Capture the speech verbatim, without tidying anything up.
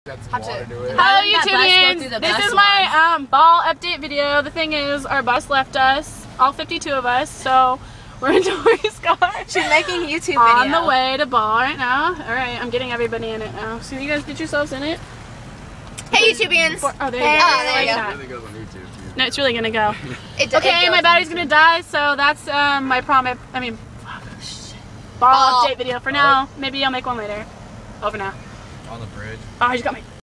Hello YouTubians! This is my um, ball update video. The thing is, our bus left us, all fifty-two of us, so we're in Tori's car. She's making a YouTube video. On the way to ball right now. Alright, I'm getting everybody in it now. So you guys get yourselves in it? Hey YouTubians! Oh, there you hey. go. Oh, there you like go. That. It really goes on YouTube. No, it's really gonna go. It, okay, it my battery's gonna die, so that's um, my prom, I mean, ball Ball. update video for now. Maybe I'll make one later. Over now. On the bridge. Oh, I just got my